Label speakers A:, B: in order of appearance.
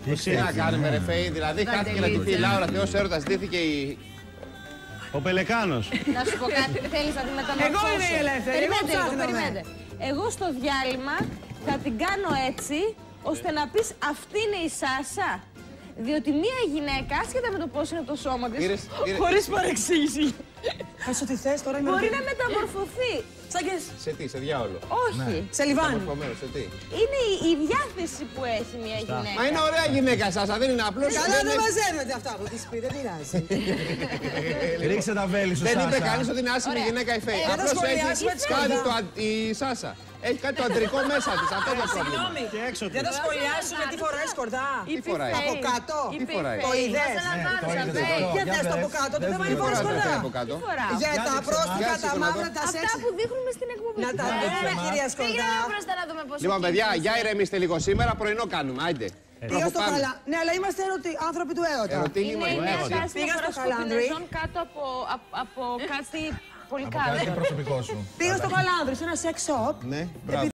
A: Τι να κάνουμε, ρε Φέη, δηλαδή χάθηκε να ντυθεί η Λάουρα, Θεός έρωτας, ντύθηκε η.
B: Ο Πελεκάνος.
C: Να σου πω κάτι, θέλεις να τη μεταμορφώσω?
D: Εγώ είμαι η ελεύθερη.
C: Περιμένετε. Εγώ στο διάλειμμα θα την κάνω έτσι, ώστε να πεις αυτή είναι η Σάσα. Διότι μία γυναίκα, άσχετα με το πώς είναι το σώμα της, χωρίς παρεξήγηση,
D: Πες ό,τι θες τώρα.
C: μπορεί να μεταμορφωθεί.
D: Σαν και...
A: Σε τι, σε διάολο.
C: Όχι.
D: Σε λιβάνι.
A: Σε τι.
C: Είναι η διάθεση που έχει μια γυναίκα.
A: Μα είναι ωραία γυναίκα, Σάσα, δεν είναι απλώς.
D: Καλά, δεν μαζεύεται αυτά που της πει, δεν πειράζει.
B: Ρίξε τα βέλη σου,
A: Δεν
B: Σάσα.
A: είπε κανείς ότι είναι άσχημη γυναίκα η Φέη.
D: Δεν τα
A: Απλώς
D: σχολιάσουμε
A: έχει
D: τις
A: κάτι
D: κοντά.
A: η Σάσα. Έχει κάτι το αντρικό μέσα της, αυτό είναι το πρόβλημα.
D: Συγγνώμη, δεν θα σχολιάσουμε τι φοράει σκορδά.
A: Τι φοράει.
D: Από κάτω.
A: Τι φοράει.
D: Το είδες. Για δες το από κάτω, το θέμα είναι φοράει σκορδά. Για τα πρόστιχα, τα μαύρα, τα σεξ.
C: Αυτά που δείχνουμε στην εκπομπή.
D: Να τα δούμε, κυρία Σκορδά.
C: να δούμε πώς.
A: Λοιπόν, παιδιά, για ηρεμήστε λίγο σήμερα, πρωινό κάνουμε. Άιντε.
D: Πήγα στο καλά. Ναι, αλλά είμαστε άνθρωποι του έρωτα.
A: Ερωτήλημα
C: Είναι μια
A: ερωτήμα.
C: κάστη
D: Πήγα στο
C: φοράς
D: Καλάνδρι.
C: κομπινεζόν κάτω από κάτι πολύ
B: Κάτι
C: καλό.
B: προσωπικό σου.
D: Πήγα στο Καλάνδρι, σε ένα sex shop.
A: Ναι, μπράβο.